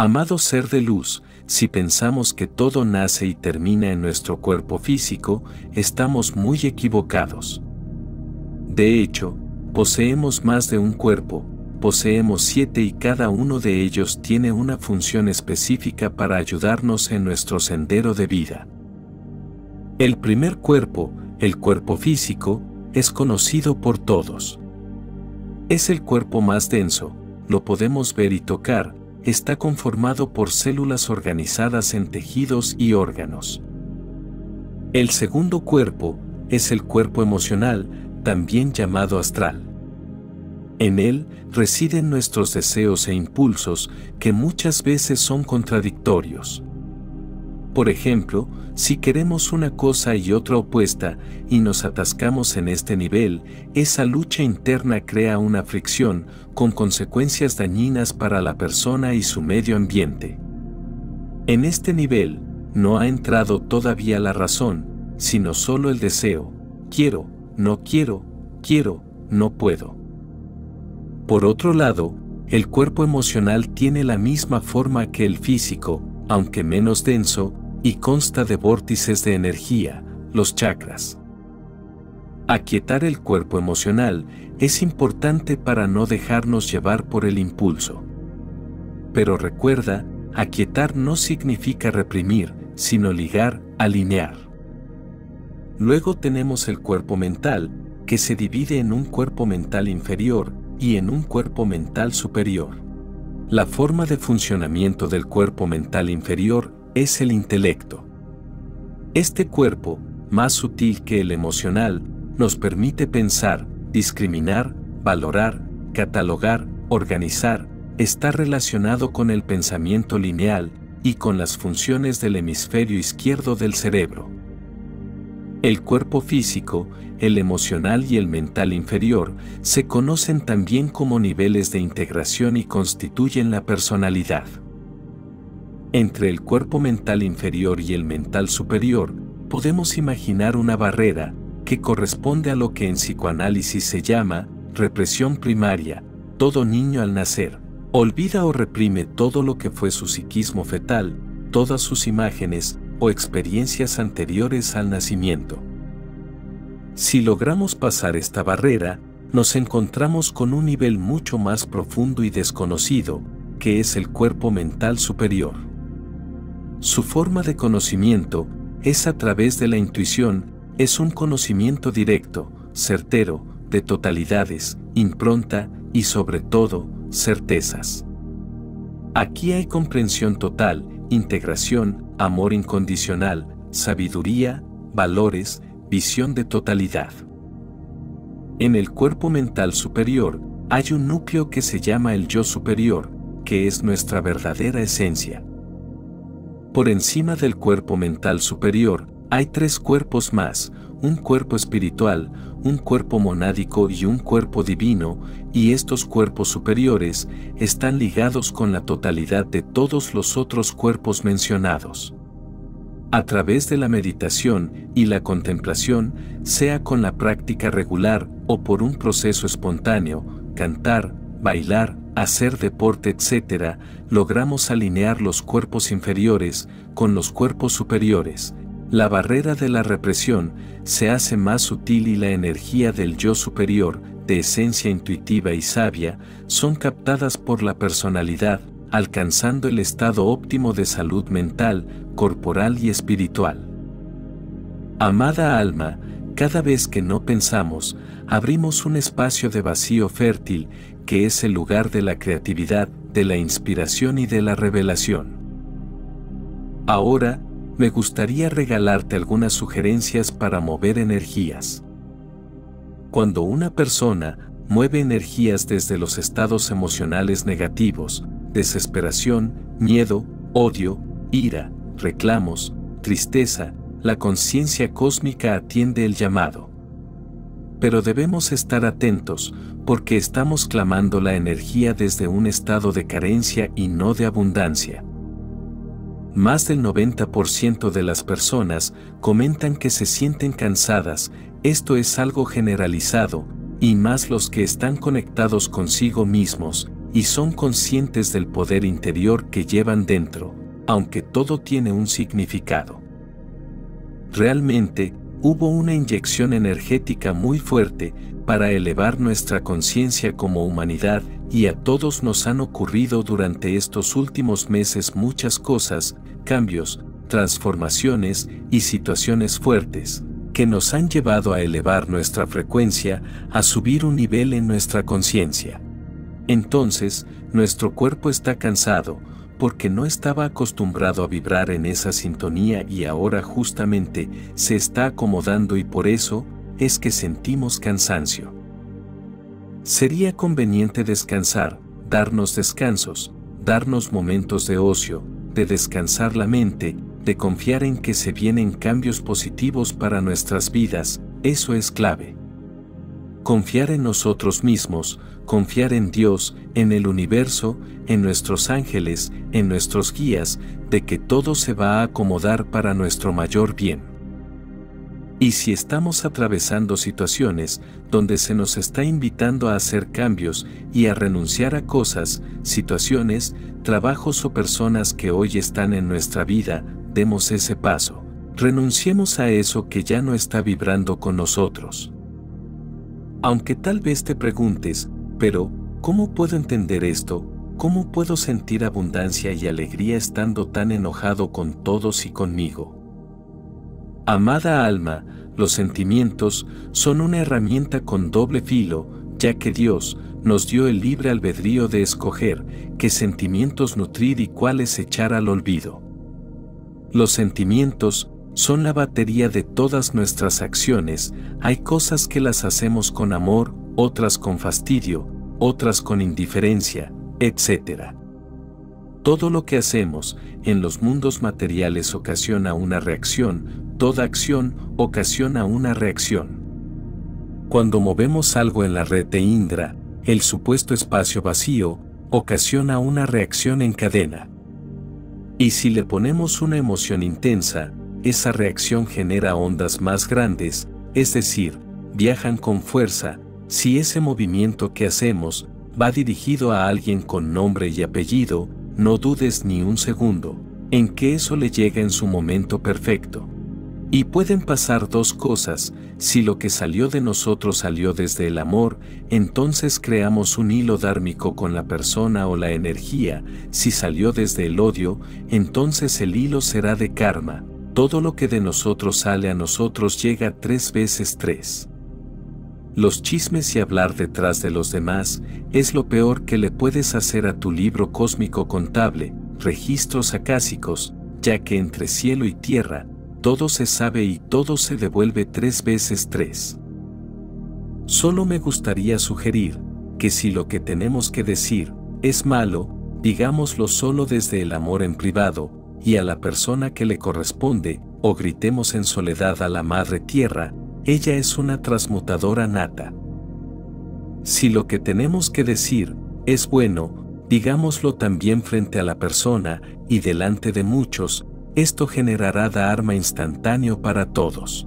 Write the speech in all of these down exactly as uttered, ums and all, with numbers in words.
Amado ser de luz, si pensamos que todo nace y termina en nuestro cuerpo físico, estamos muy equivocados. De hecho, poseemos más de un cuerpo, poseemos siete y cada uno de ellos tiene una función específica para ayudarnos en nuestro sendero de vida. El primer cuerpo, el cuerpo físico, es conocido por todos. Es el cuerpo más denso, lo podemos ver y tocar, está conformado por células organizadas en tejidos y órganos. El segundo cuerpo es el cuerpo emocional, también llamado astral. En él residen nuestros deseos e impulsos que muchas veces son contradictorios. Por ejemplo, si queremos una cosa y otra opuesta y nos atascamos en este nivel, esa lucha interna crea una fricción con consecuencias dañinas para la persona y su medio ambiente. En este nivel, no ha entrado todavía la razón, sino solo el deseo. Quiero, no quiero, quiero, no puedo. Por otro lado, el cuerpo emocional tiene la misma forma que el físico, aunque menos denso, y consta de vórtices de energía, los chakras. Aquietar el cuerpo emocional es importante para no dejarnos llevar por el impulso. Pero recuerda, aquietar no significa reprimir, sino ligar, alinear. Luego tenemos el cuerpo mental, que se divide en un cuerpo mental inferior y en un cuerpo mental superior. La forma de funcionamiento del cuerpo mental inferior es el intelecto. Este cuerpo, más sutil que el emocional, nos permite pensar, discriminar, valorar, catalogar, organizar, está relacionado con el pensamiento lineal y con las funciones del hemisferio izquierdo del cerebro. El cuerpo físico, el emocional y el mental inferior se conocen también como niveles de integración y constituyen la personalidad. Entre el cuerpo mental inferior y el mental superior, podemos imaginar una barrera que corresponde a lo que en psicoanálisis se llama represión primaria. Todo niño al nacer olvida o reprime todo lo que fue su psiquismo fetal, todas sus imágenes o experiencias anteriores al nacimiento. Si logramos pasar esta barrera, nos encontramos con un nivel mucho más profundo y desconocido, que es el cuerpo mental superior. Su forma de conocimiento es a través de la intuición, es un conocimiento directo, certero, de totalidades, impronta y sobre todo, certezas. Aquí hay comprensión total, integración, amor incondicional, sabiduría, valores, visión de totalidad. En el cuerpo mental superior hay un núcleo que se llama el yo superior, que es nuestra verdadera esencia. Por encima del cuerpo mental superior, hay tres cuerpos más, un cuerpo espiritual, un cuerpo monádico y un cuerpo divino, y estos cuerpos superiores están ligados con la totalidad de todos los otros cuerpos mencionados. A través de la meditación y la contemplación, sea con la práctica regular o por un proceso espontáneo, cantar, bailar, hacer deporte, etcétera, logramos alinear los cuerpos inferiores con los cuerpos superiores. La barrera de la represión se hace más sutil y la energía del yo superior, de esencia intuitiva y sabia, son captadas por la personalidad, alcanzando el estado óptimo de salud mental, corporal y espiritual. Amada alma, cada vez que no pensamos, abrimos un espacio de vacío fértil, que es el lugar de la creatividad, de la inspiración y de la revelación. Ahora, me gustaría regalarte algunas sugerencias para mover energías. Cuando una persona mueve energías desde los estados emocionales negativos, desesperación, miedo, odio, ira, reclamos, tristeza, la conciencia cósmica atiende el llamado. Pero debemos estar atentos, porque estamos clamando la energía desde un estado de carencia y no de abundancia. Más del noventa por ciento de las personas comentan que se sienten cansadas, esto es algo generalizado, y más los que están conectados consigo mismos, y son conscientes del poder interior que llevan dentro, aunque todo tiene un significado. Realmente, hubo una inyección energética muy fuerte para elevar nuestra conciencia como humanidad, y a todos nos han ocurrido durante estos últimos meses muchas cosas, cambios, transformaciones y situaciones fuertes, que nos han llevado a elevar nuestra frecuencia, a subir un nivel en nuestra conciencia. Entonces, nuestro cuerpo está cansado, porque no estaba acostumbrado a vibrar en esa sintonía y ahora justamente se está acomodando y por eso es que sentimos cansancio. Sería conveniente descansar, darnos descansos, darnos momentos de ocio, de descansar la mente, de confiar en que se vienen cambios positivos para nuestras vidas, eso es clave. Confiar en nosotros mismos, confiar en Dios, en el universo, en nuestros ángeles, en nuestros guías, de que todo se va a acomodar para nuestro mayor bien. Y si estamos atravesando situaciones donde se nos está invitando a hacer cambios y a renunciar a cosas, situaciones, trabajos o personas que hoy están en nuestra vida, demos ese paso. Renunciemos a eso que ya no está vibrando con nosotros. Aunque tal vez te preguntes, pero, ¿cómo puedo entender esto? ¿Cómo puedo sentir abundancia y alegría estando tan enojado con todos y conmigo? Amada alma, los sentimientos son una herramienta con doble filo, ya que Dios nos dio el libre albedrío de escoger qué sentimientos nutrir y cuáles echar al olvido. Los sentimientos son la batería de todas nuestras acciones, hay cosas que las hacemos con amor, otras con fastidio, otras con indiferencia, etcétera. Todo lo que hacemos en los mundos materiales ocasiona una reacción, toda acción ocasiona una reacción. Cuando movemos algo en la red de Indra, el supuesto espacio vacío ocasiona una reacción en cadena. Y si le ponemos una emoción intensa, esa reacción genera ondas más grandes, es decir, viajan con fuerza. Si ese movimiento que hacemos va dirigido a alguien con nombre y apellido, no dudes ni un segundo en que eso le llega en su momento perfecto. Y pueden pasar dos cosas: si lo que salió de nosotros salió desde el amor, entonces creamos un hilo dármico con la persona o la energía; si salió desde el odio, entonces el hilo será de karma. Todo lo que de nosotros sale a nosotros llega tres veces tres. Los chismes y hablar detrás de los demás es lo peor que le puedes hacer a tu libro cósmico contable, registros acásicos, ya que entre cielo y tierra, todo se sabe y todo se devuelve tres veces tres. Solo me gustaría sugerir que si lo que tenemos que decir es malo, digámoslo solo desde el amor en privado, y a la persona que le corresponde, o gritemos en soledad a la Madre Tierra, ella es una transmutadora nata. Si lo que tenemos que decir es bueno, digámoslo también frente a la persona y delante de muchos, esto generará dharma instantáneo para todos.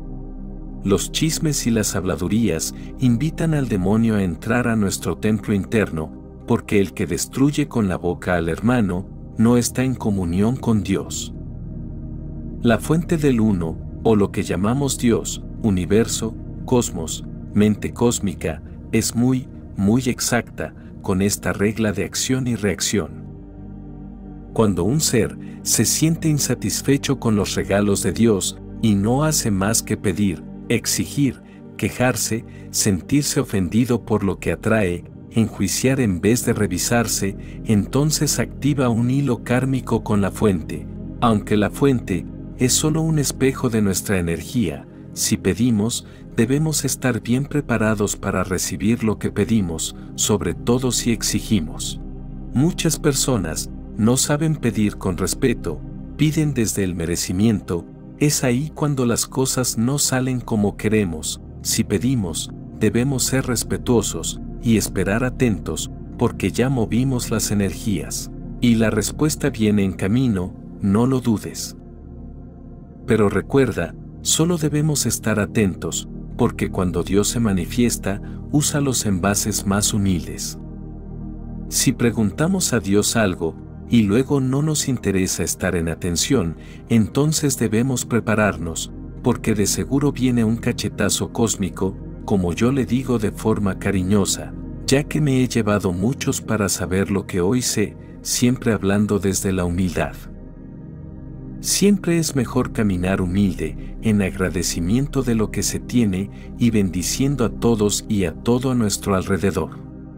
Los chismes y las habladurías invitan al demonio a entrar a nuestro templo interno, porque el que destruye con la boca al hermano, no está en comunión con Dios. La fuente del uno, o lo que llamamos Dios, universo, cosmos, mente cósmica, es muy, muy exacta con esta regla de acción y reacción. Cuando un ser se siente insatisfecho con los regalos de Dios y no hace más que pedir, exigir, quejarse, sentirse ofendido por lo que atrae, enjuiciar en vez de revisarse, entonces activa un hilo kármico con la fuente, aunque la fuente es solo un espejo de nuestra energía. Si pedimos, debemos estar bien preparados para recibir lo que pedimos, sobre todo si exigimos. Muchas personas no saben pedir con respeto, piden desde el merecimiento. Es ahí cuando las cosas no salen como queremos. Si pedimos, debemos ser respetuosos y esperar atentos, porque ya movimos las energías, y la respuesta viene en camino, no lo dudes. Pero recuerda, solo debemos estar atentos, porque cuando Dios se manifiesta, usa los envases más humildes. Si preguntamos a Dios algo, y luego no nos interesa estar en atención, entonces debemos prepararnos, porque de seguro viene un cachetazo cósmico, como yo le digo de forma cariñosa, ya que me he llevado muchos para saber lo que hoy sé, siempre hablando desde la humildad. Siempre es mejor caminar humilde, en agradecimiento de lo que se tiene y bendiciendo a todos y a todo a nuestro alrededor.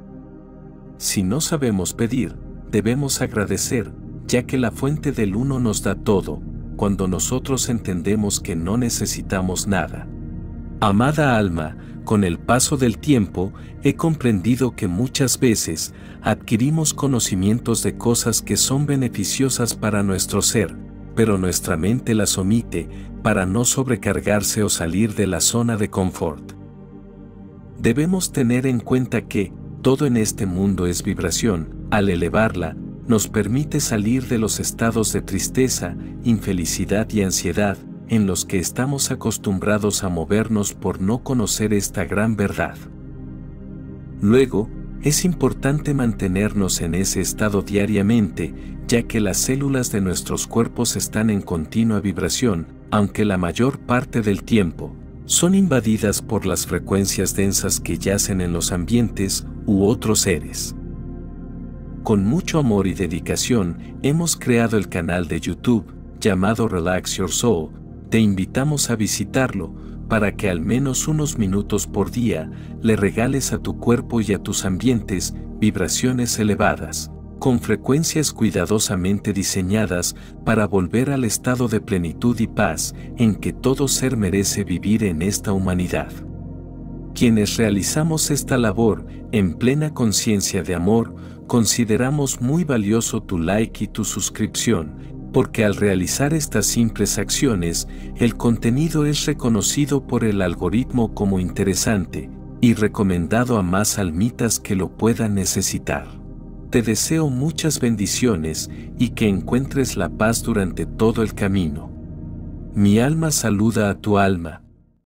Si no sabemos pedir, debemos agradecer, ya que la fuente del uno nos da todo, cuando nosotros entendemos que no necesitamos nada. Amada alma, con el paso del tiempo, he comprendido que muchas veces adquirimos conocimientos de cosas que son beneficiosas para nuestro ser, pero nuestra mente las omite para no sobrecargarse o salir de la zona de confort. Debemos tener en cuenta que todo en este mundo es vibración. Al elevarla, nos permite salir de los estados de tristeza, infelicidad y ansiedad, en los que estamos acostumbrados a movernos por no conocer esta gran verdad. Luego, es importante mantenernos en ese estado diariamente, ya que las células de nuestros cuerpos están en continua vibración, aunque la mayor parte del tiempo son invadidas por las frecuencias densas que yacen en los ambientes u otros seres. Con mucho amor y dedicación, hemos creado el canal de YouTube, llamado Relax Your Soul. Te invitamos a visitarlo, para que al menos unos minutos por día, le regales a tu cuerpo y a tus ambientes, vibraciones elevadas, con frecuencias cuidadosamente diseñadas, para volver al estado de plenitud y paz, en que todo ser merece vivir en esta humanidad. Quienes realizamos esta labor, en plena conciencia de amor, consideramos muy valioso tu like y tu suscripción, porque al realizar estas simples acciones, el contenido es reconocido por el algoritmo como interesante, y recomendado a más almitas que lo puedan necesitar. Te deseo muchas bendiciones, y que encuentres la paz durante todo el camino. Mi alma saluda a tu alma,